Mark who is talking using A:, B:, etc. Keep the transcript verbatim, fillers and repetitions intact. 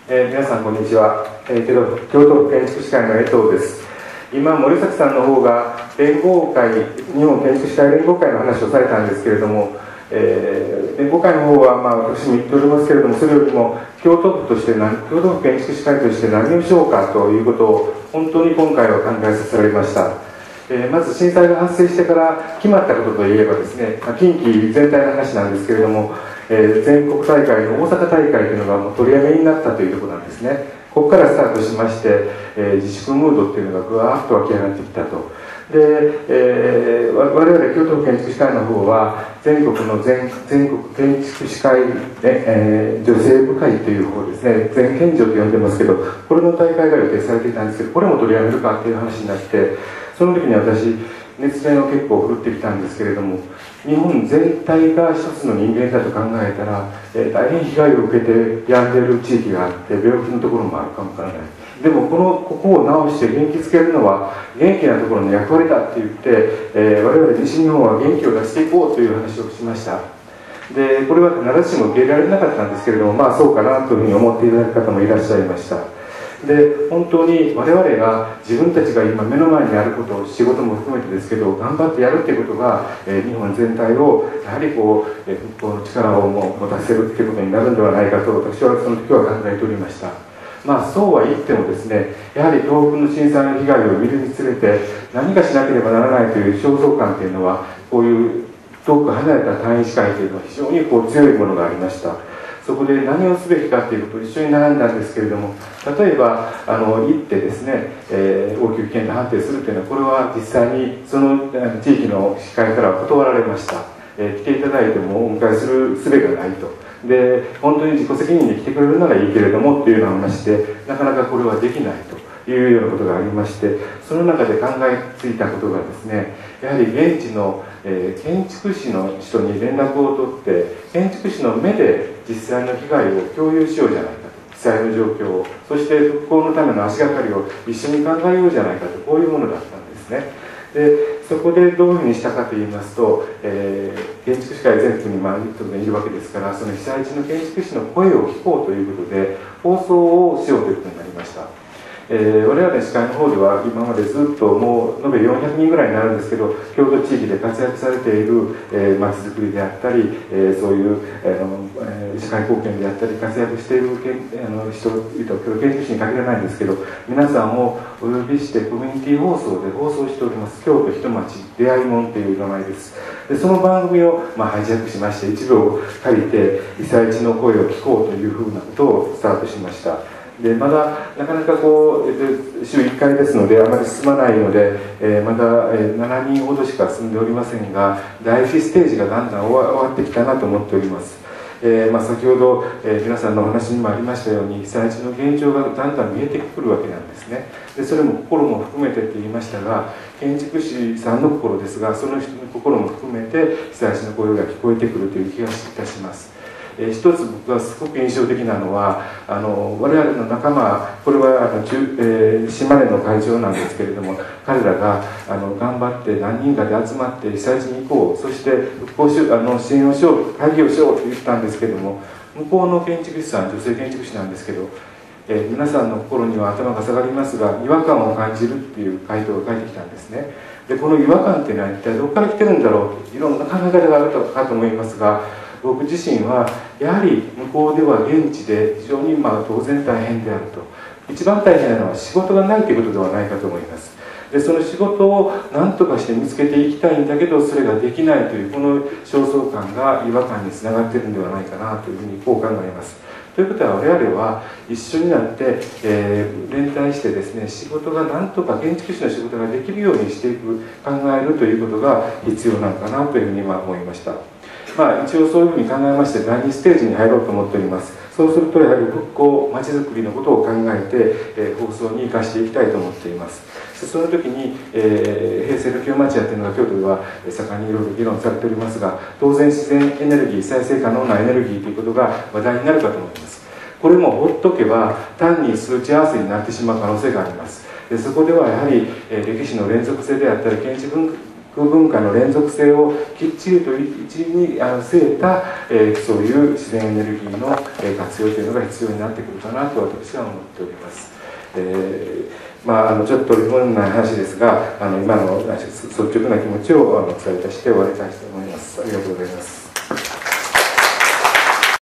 A: えー、皆さんこんにちは、えー、京都府建築士会の江藤です。今森崎さんの方が連合会、日本建築士会連合会の話をされたんですけれども、えー、連合会の方は、まあ、私も言っておりますけれども、それよりも京都府として何京都府建築士会として何をしようかということを本当に今回は考えさせられました。えー、まず震災が発生してから決まったことといえばですね、近畿全体の話なんですけれども、えー、全国大会の大阪大会というのがもう取りやめになったというところなんですね。ここからスタートしまして、えー、自粛ムードっていうのがぐわーっと湧き上がってきたと。で、えー、我々京都府建築士会の方は全国の 全, 全国建築士会、えー、女性部会という方ですね、全県女と呼んでますけど、これの大会が予定されていたんですけど、これも取りやめるかっていう話になって、その時に私熱弁を結構振るってきたんですけれども、日本全体が一つの人間だと考えたら、えー、大変被害を受けて病んでいる地域があって病気のところもあるかもわからない。でもこのここを治して元気づけるのは元気なところの役割だって言って、えー、我々西日本は元気を出していこうという話をしました。でこれは必ずしも受け入れられなかったんですけれども、まあそうかなというふうに思っていただく方もいらっしゃいました。で本当に我々が自分たちが今目の前にあることを仕事も含めてですけど頑張ってやるっていうことが、えー、日本全体をやはりこう、えー、復興の力をも持たせるっていうことになるんではないかと私はその時は考えておりました。まあそうは言ってもですね、やはり東北の震災の被害を見るにつれて何かしなければならないという焦燥感というのはこういう遠く離れた単位司会というのは非常にこう強いものがありました。そこで何をすべきかということを一緒に悩んだんですけれども、例えばあの行ってですね、えー、応急危険で判定するというのはこれは実際にその地域の司会からは断られました。えー、来ていただいてもお迎えする術がないと。で本当に自己責任で来てくれるならいいけれどもっていうような話でなかなかこれはできないというようなことがありまして、その中で考えついたことがですね、やはり現地の、えー、建築士の人に連絡を取って建築士の目で実際の被害を共有しようじゃないかと、被災の状況を、そして復興のための足がかりを一緒に考えようじゃないかと、こういうものだったんですね。でそこでどういうふうにしたかといいますと、えー、建築士会全国にまあいるわけですから、その被災地の建築士の声を聞こうということで放送をしようということになりました。えー、我々の司会の方では今までずっともう延べよんひゃくにんぐらいになるんですけど、京都地域で活躍されているまちづくりであったり、えー、そういう、えー、社会貢献であったり活躍しているけんあの人々、建築士に限らないんですけど、皆さんをお呼びしてコミュニティ放送で放送しております京都ひとまち出会いもんという名前です。でその番組を、まあ、ハイジャックしまして一部借りて被災地の声を聞こうというふうなことをスタートしました。でまだなかなかこう週いっかいですのであまり進まないので、えー、まだしちにんほどしか進んでおりませんが、第一ステージがだんだん終わ終わってきたなと思っております。えーまあ、先ほど、えー、皆さんのお話にもありましたように被災地の現状がだんだん見えてくるわけなんですね。でそれも心も含めてって言いましたが、建築士さんの心ですがその人の心も含めて被災地の声が聞こえてくるという気がいたします。えー、一つ僕がすごく印象的なのはあの我々の仲間、これはあの、えー、島根の会長なんですけれども、彼らがあの頑張って何人かで集まって被災地に行こう、そして復興しあの支援をしよう、会議をしようと言ったんですけれども、向こうの建築士さん、女性建築士なんですけど、えー、皆さんの心には頭が下がりますが違和感を感じるっていう回答が返ってきたんですね。でこの違和感っていうのは一体どこから来てるんだろうといろんな考え方があるかと思いますが、僕自身はやはり向こうでは現地で非常にまあ当然大変であると、一番大変なのは仕事がないということではないかと思います。でその仕事を何とかして見つけていきたいんだけどそれができないというこの焦燥感が違和感につながっているんではないかなというふうにこう考えます。ということは我々は一緒になって、えー、連帯してですね、仕事が何とか建築士の仕事ができるようにしていく、考えるということが必要なのかなというふうに今思いました。まあ、一応そういうふうに考えましてだいにステージに入ろうと思っております。そうするとやはり復興まちづくりのことを考えて、えー、放送に生かしていきたいと思っています。その時に、えー、平成の京町屋というのが京都では盛んにいろいろ議論されておりますが、当然自然エネルギー、再生可能なエネルギーということが話題になるかと思います。これもほっとけば単に数値合わせになってしまう可能性があります。でそこではやはり、えー、歴史の連続性であったり建築風文化の連続性をきっちりと一にあの据えた、えー、そういう自然エネルギーの、えー、活用というのが必要になってくるかなと私は思っております。えーまあ、あのちょっと疑問な話ですが、あの今の率直な気持ちをあのお伝えいたして終わりたいと思います。ありがとうございます。